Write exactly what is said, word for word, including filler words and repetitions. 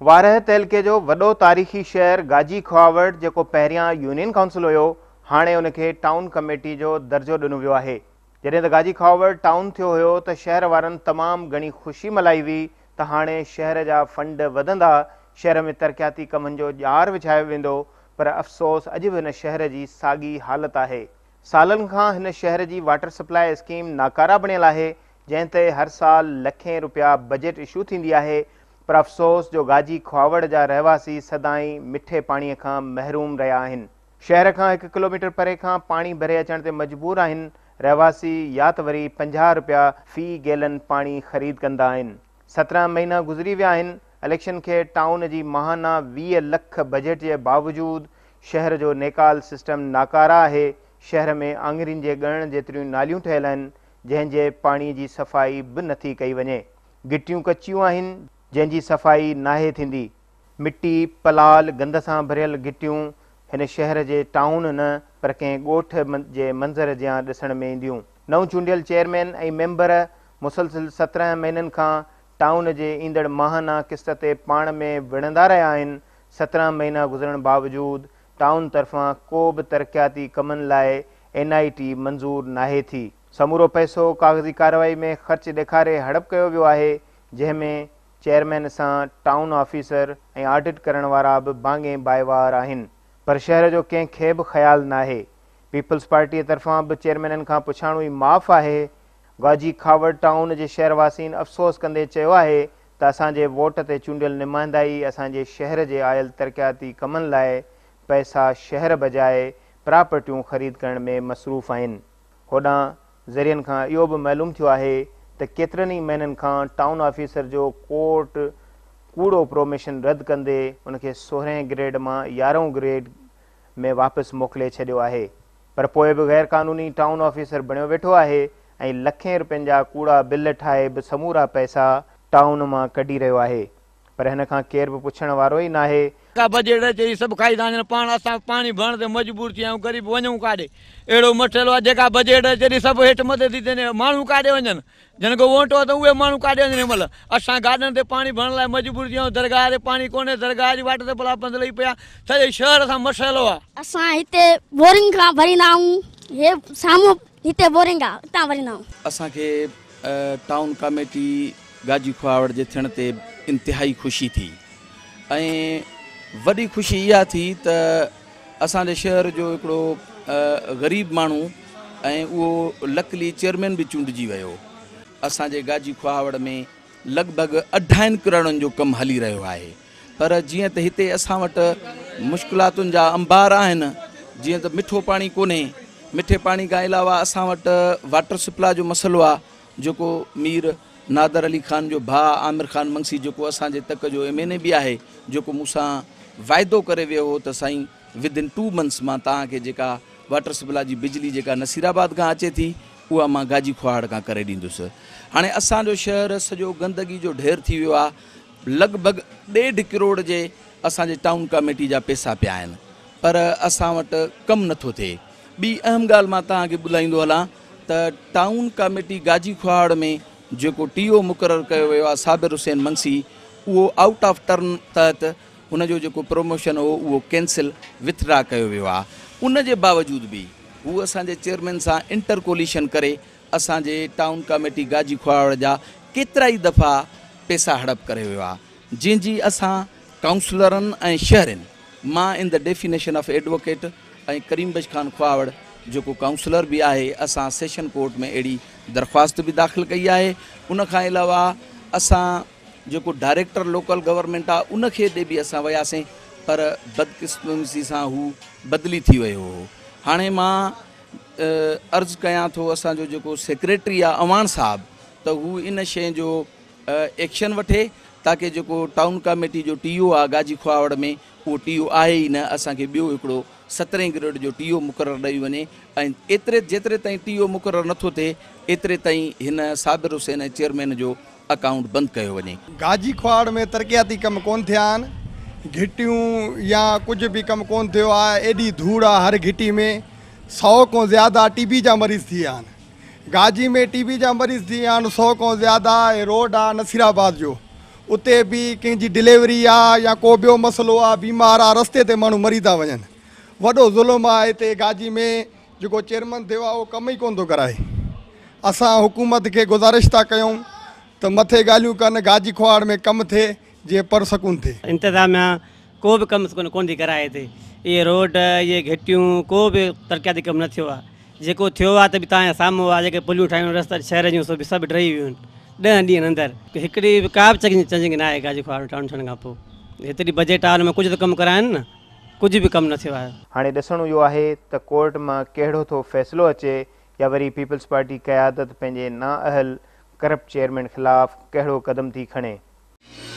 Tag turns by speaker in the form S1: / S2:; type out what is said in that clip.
S1: वारह तहलके जो वॾो तारीख़ी शहर गाजी खुआवड़ जेको पहिरियां यूनियन काउंसिल हुयो हाणे उनखे टाउन कमेटी जो दर्जो ॾिनो वियो आहे। जॾहिं त गाजी खुआवड़ टाउन थियो हुयो त शहर वारनि तमामु घणी ख़ुशी मल्हाई हुई त हाणे शहर जा फंड वधंदा, शहर में तरक़ियाती कमनि जो ॼार विछायो वेंदो, पर अफ़सोस अॼु बि हिन शहर जी साॻी हालत आहे। सालनि खां हिन शहर जी वाटर सप्लाई स्कीम नाकारा बणियल आहे, जंहिं ते हर साल लखें रुपया बजट इशू थींदी आहे, पर अफ़सोस जो गाजी खुआवड़ जा रहवासी सदाईं मिठे पाणीअ खां महरूम रहिया आहिनि। शहर खां हिकु किलोमीटर परे खां पाणी भरे अचण ते मजबूर आहिनि। रहवासी या त वरी पंजाह रुपया फ़ी गैलन पाणी ख़रीद कंदा आहिनि। सत्रहं महीना गुज़री विया आहिनि। इलेक्शन खे टाउन जी महाना वीह लख बजट जे बावजूदि शहर जो नेकाल सिस्टम नाकारा आहे। शहर में आङिरियुनि जे ॻणण जेतिरियूं नालियूं ठहियल आहिनि, जंहिंजे पाणीअ जी सफ़ाई बि नथी कई वञे। गिटियूं कचियूं आहिनि, जंहिंजी सफ़ाई नाहे थींदी। मिटी पलाल गंद सां भरियल गिटियूं हिन शहर जे टाउन न पर कंहिं ॻोठ जे मंज़र जियां ॾिसण में ईंदियूं। नव चूंडियल चेयरमैन ऐं मेंबर मुसलसिल सत्रहं महीननि खां टाउन जे ईंदड़ माहाना किस्त ते पाण में विढ़ंदा रहिया आहिनि। सत्रहं महीना गुज़रण बावजूदि टाउन तरफ़ां को बि तरक़ियाती कमनि लाइ एन आई टी मंज़ूर नाहे थी। समूरो पैसो कागज़ी कार्रवाई में ख़र्च ॾेखारे हड़प कयो वियो आहे, जंहिंमें चेयरमैन सां टाउन ऑफिसर ऐं ऑडिट करण वारा बि बांगे बाएवार आहिनि, पर शहर जो कंहिंखे बि ख़्यालु नाहे। पीपल्स पार्टीअ तरफ़ां बि चेयरमैननि खां पुछाणो ई माफ़ आहे। गाजी खुआवड़ टाउन जे शहरवासीन अफ़सोस कंदे चयो आहे त असांजे वोट ते चूंडियल नुमाइंदाई असांजे शहर जे आयल तरक़ियाती कमनि लाइ पैसा शहर बजाए प्रॉपर्टियूं ख़रीद करण में मसरूफ़ आहिनि। होॾां ज़रियनि खां इहो बि मालूम थियो आहे त केतिरनि ई महीननि खां टाउन ऑफिसर जो कोर्ट कूड़ो प्रोमेशन रद्द कंदे उनखे सोरहें ग्रेड मां यारहों ग्रेड में वापसि मोकिले छॾियो आहे, पर पोइ बि गैर क़ानूनी टाउन ऑफिसर बणियो वेठो आहे ऐं लखें रुपयनि जा कूड़ा बिल ठाहे बि समूरा पैसा टाउन मां कढी रहियो आहे, पर हिन खां केर बि पुछण वारो ई नाहे।
S2: बजट अचे सभु खाई था वञनि, पाण असां पाणी भरण ते मजबूर थी विया आहियूं, ग़रीब वञूं काॾे। अहिड़ो मटियल आहे जेका बजट अचे सभु हेठि मथे थी थिए, माण्हू काॾे वञनि, जिन खे वोट त उहे माण्हू काॾे वञनि। हिनमहिल असां गाॾियुनि ते पाणी भरण लाइ मजबूर थी विया आहियूं। दरगाह ते पाणी कोन्हे, दरगाह जी वाट ते भला पंध लही पिया। सॼे शहर सां मसइलो आहे।
S3: असां हिते बोरिंग खां भरींदा आहियूं, हे साम्हूं हिते बोरिंग आहे, हितां भरींदा आहियूं।
S4: असांखे टाउन कमेटी गाजी खुआवड़ जे थियण ते इंतिहाई ख़ुशी थी ऐं वॾी ख़ुशी इहा थी त असांजे शहर जो हिकिड़ो ग़रीब माण्हू ऐं उहो लकली चेयरमैन बि चूंडिजी वियो। असांजे गाजी खुआवड़ में लॻभॻि अढाइनि किरोड़नि जो कमु हली रहियो आहे, पर जीअं त हिते असां वटि मुश्किलातुनि जा अंबार आहिनि। जीअं त मिठो पाणी कोन्हे, मिठे पाणी खां अलावा असां वटि वाटर सप्लाई जो मसइलो आहे, जेको मीर नादर अली ख़ान जो भाउ आमिर ख़ान मंगसी जेको असांजे तक जो एम एन ए बि आहे, जेको मूंसां वाइदो करे वियो हो त साईं विदिन टू मंथ्स मां तव्हांखे जेका वाटर सप्लाई जी बिजली जेका नसीराबाद खां अचे थी उहा मां गाजी खुआवड़ खां करे ॾींदुसि। हाणे असांजो शहर सॼो गंदगी जो ढेर थी वियो आहे। लॻभॻि ॾेढ किरोड़ जे असांजे टाउन कमेटी जा पैसा पिया आहिनि, पर असां वटि कमु नथो थिए। ॿी अहम ॻाल्हि मां तव्हांखे ॿुधाईंदो हलां त टाउन कमेटी गाजी खुआवड़ में जेको टी ओ मुक़ररु कयो वियो आहे साबिर हुसैन मंगसी, उहो आउट ऑफ टर्न तहत हुनजो जेको प्रमोशन हो उहो कैंसिल विथड्रा कयो वियो आहे। उन जे बावजूदि बि हू असांजे चेयरमैन सां इंटर कोलिशन करे असांजे टाउन कमेटी गाजी खुआवड़ जा केतिरा ई दफ़ा पैसा हड़प करे वियो आहे, जंहिंजी असां काउंसलरनि ऐं शहरनि मां in the definition of advocate ऐं करीम बश ख़ान खुआवड़ जेको काउंसलर बि आहे, असां सेशन कोर्ट में अहिड़ी दरख़्वास्त बि दाख़िल कई आहे। उन खां अलावा असां जेको डायरेक्टर लोकल गवर्नमेंट आहे उनखे ॾे बि असां वियासीं, पर बदकिस्मती सां हू बदिली थी वियो हो। हाणे मां अर्ज़ु कयां थो असांजो जेको सेक्रेटरी आहे अवान साहब, त हू इन शइ जो एक्शन वठे ताकी जेको टाउन कमेटी जो टी ओ आहे गाजी खुआवड़ में उहो टी ओ आहे ई न, असांखे ॿियो हिकिड़ो सत्रहें ग्रेड जो टी ओ मुक़ररु ॾेई वञे ऐं एतिरे जेतिरे ताईं टी ओ मुक़ररु नथो थिए एतिरे ताईं हिन साबिर हुसैन ऐं चेयरमैन जो अकाउंट बंदि कयो वञे।
S5: गाजी खुआवड़ में तरक़ियाती कम कोन थिया आहिनि, घिटियूं या कुझु बि कमु कोन थियो आहे। एॾी धूड़ आहे हर घिटी में, सौ खां ज़्यादा टी बी जा मरीज़ थी विया आहिनि। गाजी में टी बी जा मरीज़ थी विया आहिनि सौ खां ज़्यादा। रोड आहे नसीराबाद जो, उते भी कंहिंजी डिलीवरी आहे या को ॿियो मसइलो आहे, बीमार आहे, रस्ते ते माण्हू मरी था वञनि। वॾो ज़ुल्म आहे हिते गाजी में, जेको चेयरमैन थियो आहे उहो कम ई कोन थो कराए। असां हुकूमत खे गुज़ारिश था कयूं त मथे ॻाल्हियूं कनि, गाजी खोहाड़ में कमु थिए जीअं पर सकून थिए।
S6: इंतज़ामिया को बि कमु कोन थी कराए हिते, इहे रोड इहे घिटियूं को बि तरक़ियाती कमु न थियो आहे। जेको थियो आहे त बि तव्हांजे साम्हूं आहे, जेके पुलियूं ठाहियूं रस्ता शहर जूं सभु सभु डही वियूं आहिनि ॾह ॾींहंनि अंदरि। हिकिड़ी बि का बि चेंजिंग चेंजिंग न आहे गाजी खोहाड़ टाउन थियण खां पोइ। हेतिरी बजट आहे, हुन में कुझु त कमु कराइनि न, कुझु बि कमु न थियो आहे।
S1: हाणे ॾिसणो इहो आहे त कोर्ट मां कहिड़ो थो फ़ैसिलो अचे, या वरी पीपल्स पार्टी क़यादत पंहिंजे नाअहल करप्ट चेयरमैन ख़िलाफ़ कहिड़ो क़दम थी खणे।